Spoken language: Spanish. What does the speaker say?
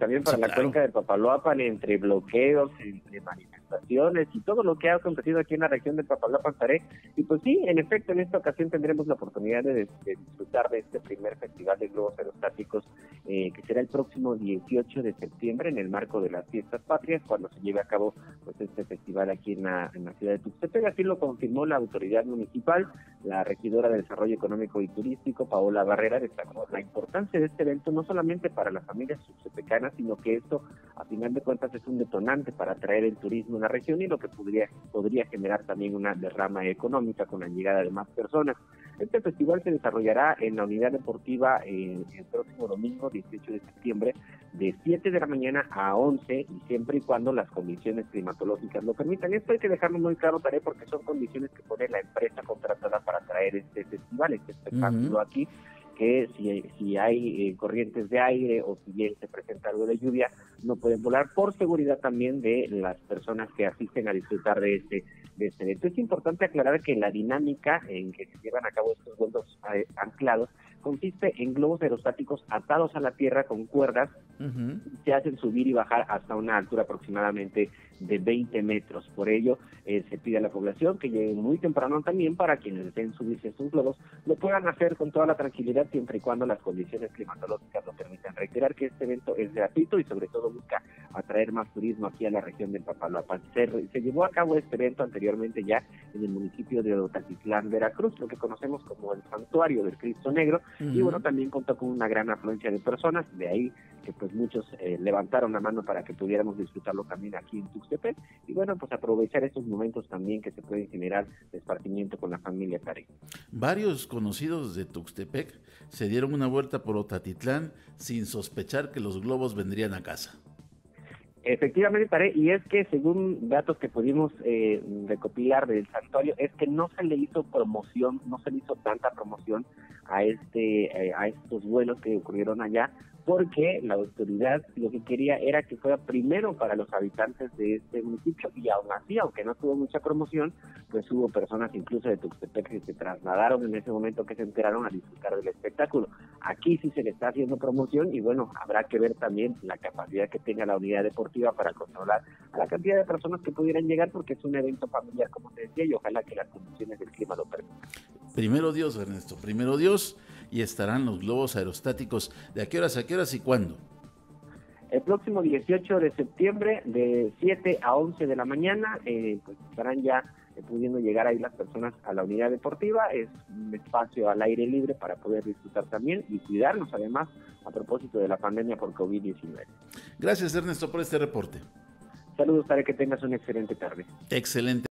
también para Sí, la claro. cuenca de Papaloapan, entre bloqueos, entre manifestaciones y todo lo que ha acontecido aquí en la región de Papaloapan-Taré. Y pues sí, en efecto, en esta ocasión tendremos la oportunidad de disfrutar de este primer festival de globos aerostáticos, que será el próximo 18 de septiembre en el marco de las Fiestas Patrias, cuando se lleve a cabo pues este festival aquí en la ciudad de Tuxtepec. Así lo confirmó la autoridad municipal. La regidora de Desarrollo Económico y Turístico, Paola Barrera, destacó la importancia de este evento no solamente para las familias tuxtepecanas, sino que esto, a final de cuentas, es un detonante para atraer el turismo en la región y lo que podría generar también una derrama económica con la llegada de más personas. Este festival se desarrollará en la unidad deportiva el próximo domingo, 18 de septiembre, de 7 de la mañana a 11, y siempre y cuando las condiciones climatológicas lo permitan. Esto hay que dejarlo muy claro, Taré, porque son condiciones que pone la empresa contratada para traer este festival, este espectáculo aquí, que si hay corrientes de aire o si bien se presenta algo de lluvia, no pueden volar por seguridad también de las personas que asisten a disfrutar de este evento. Es importante aclarar que la dinámica en que se llevan a cabo estos vuelos anclados consiste en globos aerostáticos atados a la tierra con cuerdas. Se hacen subir y bajar hasta una altura aproximadamente de 20 metros. Por ello, se pide a la población que lleguen muy temprano también para quienes deseen subirse a estos globos, lo puedan hacer con toda la tranquilidad siempre y cuando las condiciones climatológicas lo permitan. Reiterar que este evento es gratuito y sobre todo busca atraer más turismo aquí a la región de Papaloapan. Se llevó a cabo este evento anteriormente ya en el municipio de Otatitlán, Veracruz, lo que conocemos como el Santuario del Cristo Negro, y bueno, también contó con una gran afluencia de personas, de ahí que pues muchos levantaron la mano para que pudiéramos disfrutarlo también aquí en Tuxtepec, y bueno, pues aprovechar estos momentos también que se pueden generar de esparcimiento con la familia Taré. Varios conocidos de Tuxtepec se dieron una vuelta por Otatitlán sin sospechar que los globos vendrían a casa. Efectivamente, Taré, y es que según datos que pudimos recopilar del santuario, es que no se le hizo promoción, no se le hizo tanta promoción a estos vuelos que ocurrieron allá, porque la autoridad lo que quería era que fuera primero para los habitantes de este municipio, y aún así, aunque no tuvo mucha promoción, pues hubo personas incluso de Tuxtepec que se trasladaron en ese momento que se enteraron a disfrutar del espectáculo. Aquí sí se le está haciendo promoción y bueno, habrá que ver también la capacidad que tenga la unidad deportiva para controlar a la cantidad de personas que pudieran llegar, porque es un evento familiar, como te decía, y ojalá que las condiciones del clima lo permitan. Primero Dios, Ernesto, primero Dios, y estarán los globos aerostáticos. ¿De a qué horas y cuándo? El próximo 18 de septiembre, de 7 a 11 de la mañana, pues estarán ya pudiendo llegar ahí las personas a la unidad deportiva. Es un espacio al aire libre para poder disfrutar también y cuidarnos, además, a propósito de la pandemia por COVID-19. Gracias, Ernesto, por este reporte. Saludos, para que tengas una excelente tarde. Excelente.